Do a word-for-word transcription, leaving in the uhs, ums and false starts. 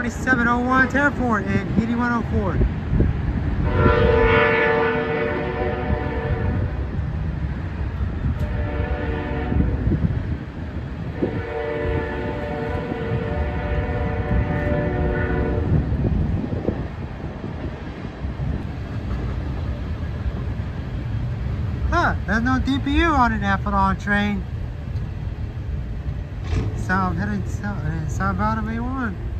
It's seven oh one Terraport and eighty-one oh four. Huh, there's no D P U on an Ethanol train. So I'm heading south, southbound of A one.